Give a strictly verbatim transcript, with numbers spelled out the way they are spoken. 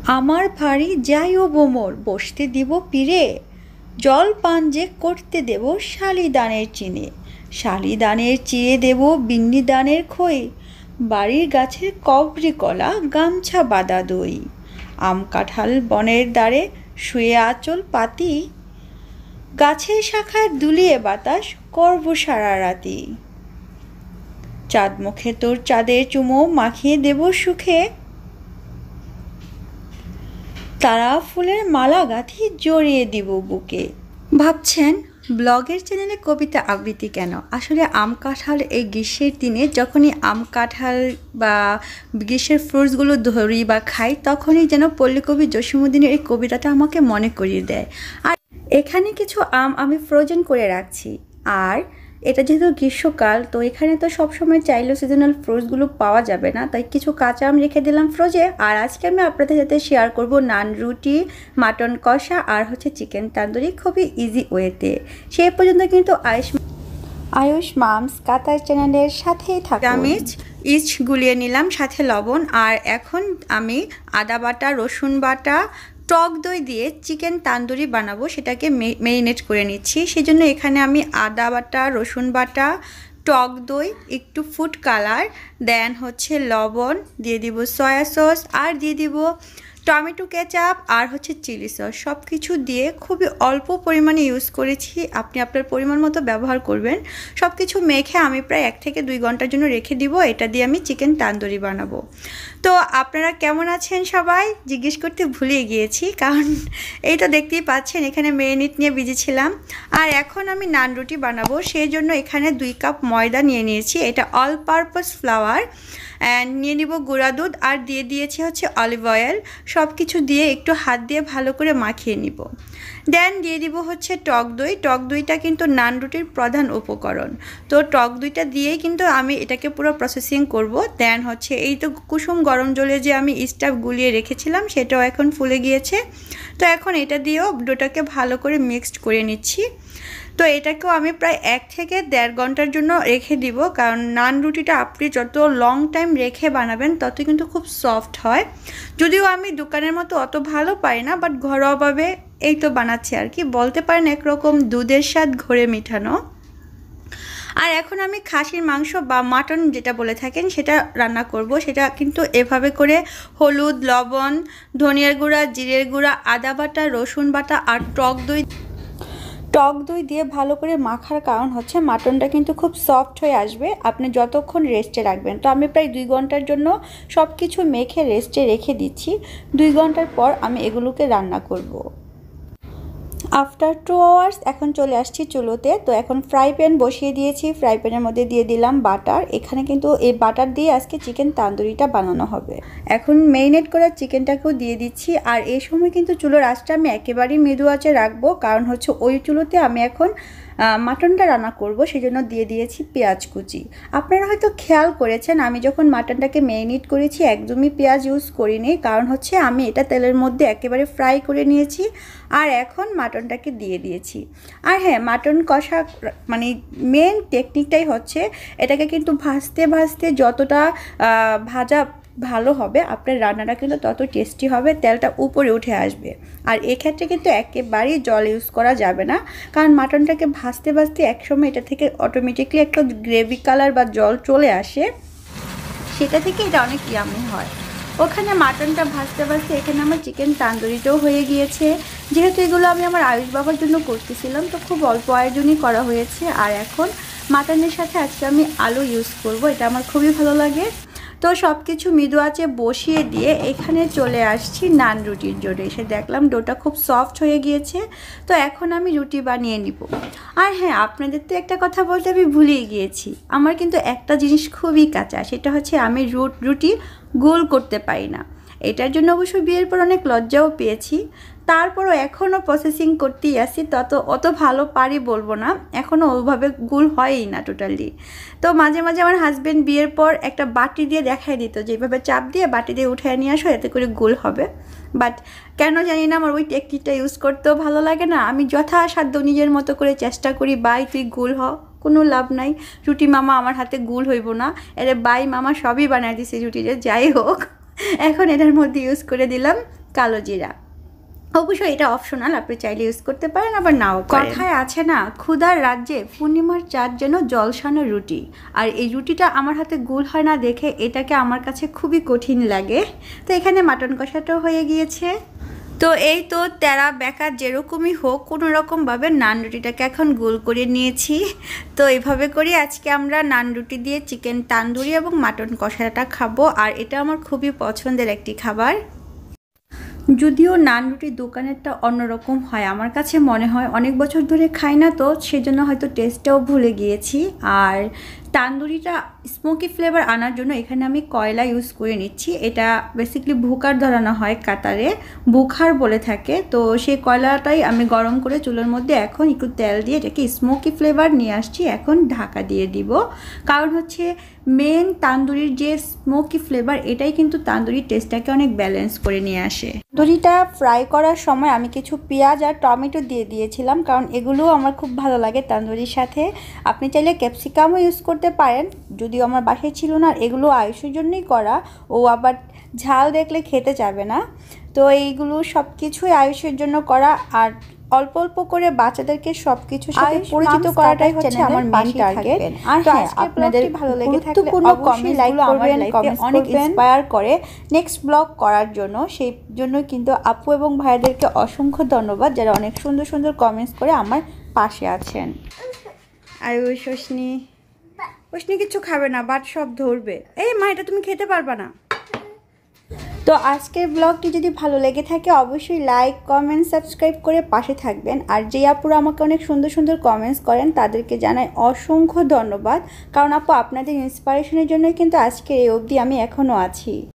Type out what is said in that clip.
আমার ভারী যাইও বোমর বসতে দিব পীরে, জল পান যে করতে দেব শালিদানের চিনে, শালিদানের চিড়ে দেব বিন্নি দানের খই, বাড়ির গাছের কবরি কলা গামছা বাঁধা দই, আম কাঁঠাল বনের দ্বারে শুয়ে আঁচল পাতি, গাছের শাখায় দুলিয়ে বাতাস করব সারা রাতি, চাঁদ মুখে তোর চাঁদের চুমো মাখিয়ে দেব সুখে, তারা ফুলের মালা গাঁথি জড়িয়ে দিব বুকে। ভাবছেন ব্লগের চ্যানেলে কবিতা আবৃত্তি কেন? আসলে আম কাঁঠাল এই গ্রীষ্মের দিনে যখনই আম কাঁঠাল বা গ্রীষ্মের ফ্রুটসগুলো ধরি বা খাই, তখনই যেন পল্লীকবি জসীমউদ্দীনের এই কবিতাটা আমাকে মনে করিয়ে দেয়। আর এখানে কিছু আম আমি ফ্রোজেন করে রাখছি, আর এটা যেহেতু গ্রীষ্মকাল, তো এখানে তো সবসময় চাইলেও সিজনাল ফ্রুটসগুলো পাওয়া যাবে না, তাই কিছু কাঁচা আম রেখে দিলাম ফ্রোজে। আর আজকে আমি আপনাদের সাথে শেয়ার করব নান রুটি, মাটন কষা আর হচ্ছে চিকেন তান্দুরি খুবই ইজি ওয়েতে। সেই পর্যন্ত কিন্তু আয়ুষ আয়ুষ মামস কাতার চ্যানেলের সাথেই থাকুন। আমি ইচ গুলিয়ে নিলাম, সাথে লবণ, আর এখন আমি আদা বাটা, রসুন বাটা, টক দই দিয়ে চিকেন তান্দুরি বানাবো, সেটাকে মেরিনেট করে নিচ্ছি। সেই জন্য এখানে আমি আদা বাটা, রসুন বাটা, টক দই, একটু ফুড কালার, দেন হচ্ছে লবণ দিয়ে দিব, সয়া সস আর দিয়ে দিব টমেটো কেচাপ আর হচ্ছে চিলি সস, সব কিছু দিয়ে খুবই অল্প পরিমাণে ইউজ করেছি, আপনি আপনার পরিমাণ মতো ব্যবহার করবেন। সব কিছু মেখে আমি প্রায় এক থেকে দুই ঘন্টার জন্য রেখে দিব, এটা দিয়ে আমি চিকেন তান্দুরি বানাবো। তো আপনারা কেমন আছেন সবাই জিজ্ঞেস করতে ভুলে গিয়েছি, কারণ এই তো দেখতেই পাচ্ছেন এখানে মেরিনেট নিয়ে ভিজেছিলাম। আর এখন আমি নান রুটি বানাবো, সেই জন্য এখানে দুই কাপ ময়দা নিয়ে নিয়েছি, এটা অল পারপাস ফ্লাওয়ার, অ্যান্ড নিয়ে নিব গুঁড়া দুধ, আর দিয়ে দিয়েছি হচ্ছে অলিভ অয়েল। সব কিছু দিয়ে একটু হাত দিয়ে ভালো করে মাখিয়ে নিব। দেন দিয়ে দিব হচ্ছে টক দই। টক দইটা কিন্তু নান রুটির প্রধান উপকরণ, তো টক দইটা দিয়েই কিন্তু আমি এটাকে পুরো প্রসেসিং করব। দেন হচ্ছে এই তো কুসুম গরম জলে যে আমি স্টাফ গুলিয়ে রেখেছিলাম, সেটাও এখন ফুলে গিয়েছে। তো এখন এটা দিয়েও ডোটাকে ভালো করে মিক্সড করে নিচ্ছি। তো এটাকেও আমি প্রায় এক থেকে দেড় ঘন্টার জন্য রেখে দিব, কারণ নান রুটিটা আপনি যত লং টাইম রেখে বানাবেন তত কিন্তু খুব সফট হয়। যদিও আমি দোকানের মতো অত ভালো পাই না, বাট ঘরোয়াভাবে এই তো বানাচ্ছি আর কি, বলতে পারেন একরকম দুধের স্বাদ ঘরে মিঠানো। আর এখন আমি খাসির মাংস বা মাটন যেটা বলে থাকেন সেটা রান্না করব। সেটা কিন্তু এভাবে করে হলুদ, লবণ, ধনিয়ার গুঁড়া, জিরের গুঁড়া, আদা বাটা, রসুন বাটা আর টক দই টক দই দিয়ে ভালো করে মাখার কারণ হচ্ছে মাটনটা কিন্তু খুব সফট হয়ে আসবে আপনি যতক্ষণ রেস্টে রাখবেন। তো আমি প্রায় দুই ঘন্টার জন্য সব কিছু মেখে রেস্টে রেখে দিচ্ছি। দুই ঘন্টার পর আমি এগুলোকে রান্না করব। আফটার টু আওয়ার্স এখন চলে আসছি চুলোতে। তো এখন ফ্রাই প্যান বসিয়ে দিয়েছি, ফ্রাই প্যানের মধ্যে দিয়ে দিলাম বাটার। এখানে কিন্তু এই বাটার দিয়ে আজকে চিকেন তান্দুরিটা বানানো হবে। এখন মেরিনেট করা চিকেনটাকেও দিয়ে দিচ্ছি, আর এই সময় কিন্তু চুলোর আঁচটা আমি একেবারেই মৃদু আঁচে রাখবো, কারণ হচ্ছে ওই চুলোতে আমি এখন মাটনটা রান্না করব, সেজন্য দিয়ে দিয়েছি পেঁয়াজ কুচি। আপনারা হয়তো খেয়াল করেছেন আমি যখন মাটনটাকে মেরিনেট করেছি একদমই পেঁয়াজ ইউজ করিনি, কারণ হচ্ছে আমি এটা তেলের মধ্যে একেবারে ফ্রাই করে নিয়েছি আর এখন মাটনটাকে দিয়ে দিয়েছি। আর হ্যাঁ, মাটন কষা মানে মেন টেকনিকটাই হচ্ছে এটাকে কিন্তু ভাজতে ভাজতে যতটা ভাজা ভালো হবে আপনার রান্নাটা কিন্তু তত টেস্টি হবে, তেলটা উপরে উঠে আসবে। আর এক্ষেত্রে কিন্তু একেবারেই জল ইউজ করা যাবে না, কারণ মাটনটাকে ভাজতে ভাজতে একসময় এটা থেকে অটোমেটিকলি একটা গ্রেভি কালার বা জল চলে আসে, সেটা থেকে এটা অনেক ইয়ামি হয়। ওখানে মাটনটা ভাজতে ভাজতে এখানে আমার চিকেন তান্দুরিটাও হয়ে গিয়েছে। যেহেতু এগুলো আমি আমার আয়ুষ বাবার জন্য করতেছিলাম, তো খুব অল্প আয়োজনই করা হয়েছে। আর এখন মাটনের সাথে আজকে আমি আলু ইউজ করব, এটা আমার খুবই ভালো লাগে। তো সব কিছু মৃদু আঁচে বসিয়ে দিয়ে এখানে চলে আসছি নান রুটির জন্য। এসে দেখলাম ডোটা খুব সফট হয়ে গিয়েছে, তো এখন আমি রুটি বানিয়ে নিব। আর হ্যাঁ, আপনাদের তো একটা কথা বলতে আমি ভুলেই গিয়েছি, আমার কিন্তু একটা জিনিস খুবই কাঁচা, সেটা হচ্ছে আমি রুট রুটি গোল করতে পারি না। এটার জন্য অবশ্য বিয়ের পর অনেক লজ্জাও পেয়েছি, তারপরও এখনও প্রসেসিং করতেই আসি, তত অত ভালো পারি বলবো না, এখনও ওইভাবে গোল হয়ই না টোটালি। তো মাঝে মাঝে আমার হাজব্যান্ড বিয়ের পর একটা বাটি দিয়ে দেখাই দিত যে এইভাবে চাপ দিয়ে বাটি দিয়ে উঠায় নিয়ে আসো, এতে করে গোল হবে। বাট কেন জানি না আমার ওই টেকনিকটা ইউজ করতেও ভালো লাগে না। আমি যথাসাধ্য নিজের মতো করে চেষ্টা করি, বাই তুই গোল হ, কোনো লাভ নাই, রুটি মামা আমার হাতে গোল হইব না। এরে বাই মামা সবই বানাই দিছে রুটিরে, যাই হোক। এখন এটার মধ্যে ইউজ করে দিলাম কালো জিরা। অবশ্যই এটা অপশনাল, আপনি চাইলে ইউজ করতে পারেন আবার নাও। কথায় আছে না, ক্ষুধার রাজ্যে পূর্ণিমার চাঁদ যেন জলসানো রুটি। আর এই রুটিটা আমার হাতে গোল হয় না দেখে এটাকে আমার কাছে খুবই কঠিন লাগে। তো এখানে মাটন কষাটাও হয়ে গিয়েছে। তো এই তো তেরা বেঁকা যেরকমই হোক কোনো রকমভাবে নান রুটিটাকে এখন গোল করে নিয়েছি। তো এইভাবে করি আজকে আমরা নান রুটি দিয়ে চিকেন তান্দুরি এবং মাটন কষাটা খাবো। আর এটা আমার খুবই পছন্দের একটি খাবার। যদিও নান রুটির দোকানেরটা অন্যরকম হয়, আমার কাছে মনে হয় অনেক বছর ধরে খাই না তো সেজন্য হয়তো টেস্টটাও ভুলে গিয়েছি। আর তান্দুরিটা স্মোকি ফ্লেভার আনার জন্য এখানে আমি কয়লা ইউজ করে নিচ্ছি। এটা বেসিক্যালি বুখার ধরানো হয়, কাতারে বুখার বলে থাকে। তো সেই কয়লাটাই আমি গরম করে চুলোর মধ্যে এখন একটু তেল দিয়ে এটাকে স্মোকি ফ্লেভার নিয়ে আসছি। এখন ঢাকা দিয়ে দিব, কারণ হচ্ছে মেন তান্দুরির যে স্মোকি ফ্লেভার এটাই কিন্তু তান্দুরির টেস্টটাকে অনেক ব্যালেন্স করে নিয়ে আসে। তান্দুরিটা ফ্রাই করার সময় আমি কিছু পেঁয়াজ আর টমেটো দিয়ে দিয়েছিলাম, কারণ এগুলোও আমার খুব ভালো লাগে তান্দুরির সাথে। আপনি চাইলে ক্যাপসিকামও ইউজ করতে পারেন, যদিও আমার বাসায় ছিল না। এগুলো আয়ুষের জন্যই করা, ও আবার ঝাল দেখলে খেতে চাবে না। তো এইগুলো সব কিছুই আয়ুষের জন্য করা। আর অল্প অল্প করে বাচ্চাদেরকে সবকিছুর সাথে পরিচিত করাটাই হচ্ছে আমার মেইন টার্গেট। আর হ্যাঁ, আপনাদের ভালো লেগে থাকলে অবশ্যই লাইক করবেন, কমেন্ট অনেক ইন্সপায়ার করে নেক্সট ব্লগ করার জন্য। সেই জন্য কিন্তু আপু এবং ভাইদেরকে অসংখ্য ধন্যবাদ, যারা অনেক সুন্দর সুন্দর কমেন্টস করে আমার পাশে আছেন। আয়ুষ হোসনি হোসনি কিছু খাবে না, বাট সব ধরবে। এই মা, এটা তুমি খেতে পারবা না। তো আজকের ব্লগটি যদি ভালো লেগে থাকে অবশ্যই লাইক কমেন্ট সাবস্ক্রাইব করে পাশে থাকবেন। আর যে আপুরা আমাকে অনেক সুন্দর সুন্দর কমেন্টস করেন তাদেরকে জানাই অসংখ্য ধন্যবাদ, কারণ আপু আপনাদের ইন্সপিরেশনের জন্যই কিন্তু আজকের এই অবধি আমি এখনও আছি।